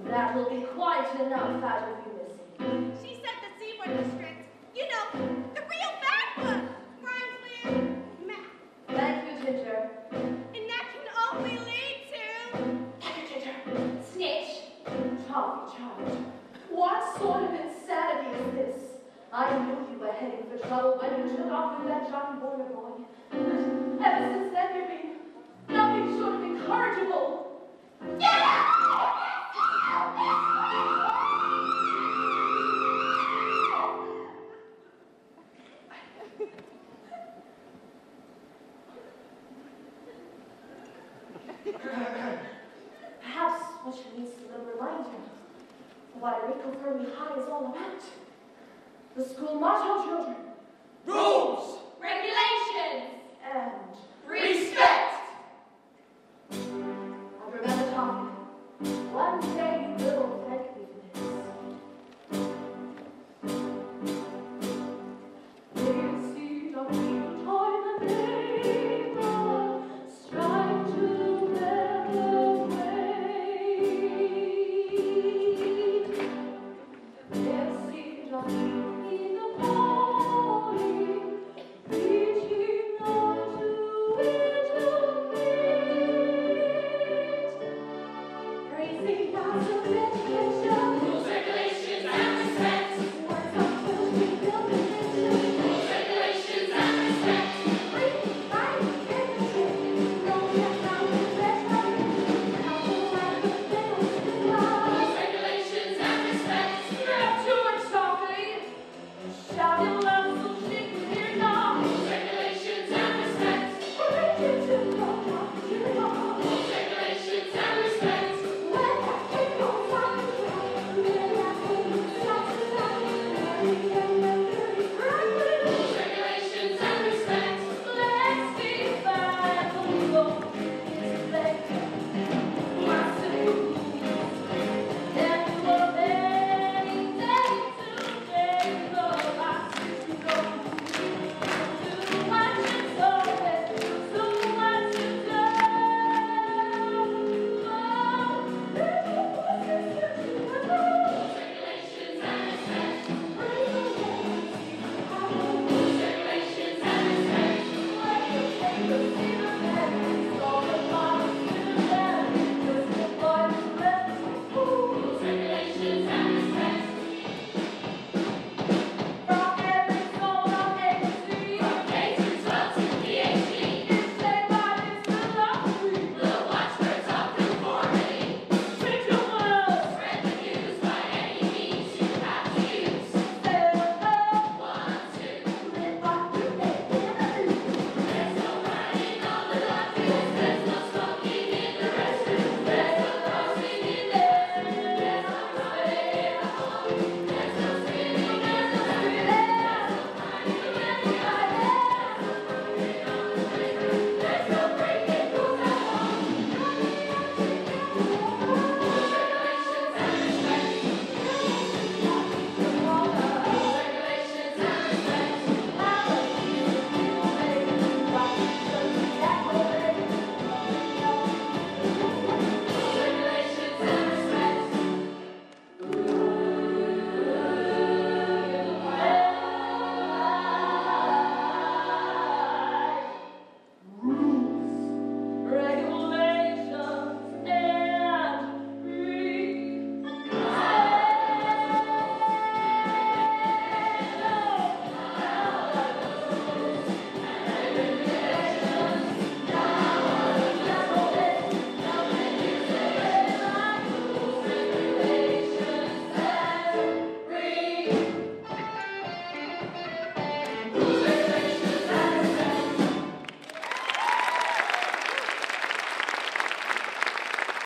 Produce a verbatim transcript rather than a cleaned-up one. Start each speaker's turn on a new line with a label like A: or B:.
A: That will be quite enough out of you, Missy.
B: She said the C-word was strict. You know, the real bad one. Rhymes with math.
A: Thank you, Ginger.
B: And that can only lead to...
A: Thank you, Ginger. Snitch. Charlie, Charlie. What sort of insanity is this? I knew you were heading for trouble when you took off with that Johnny Boyer boy. But ever since then, you've been nothing short of incorrigible. Get out! Perhaps what she needs is a little reminder of what Enrico Fermi High is all about. The school motto, children.
C: Rules!
B: Regulations!
A: And
C: Respect!
A: And remember, Tommy, one day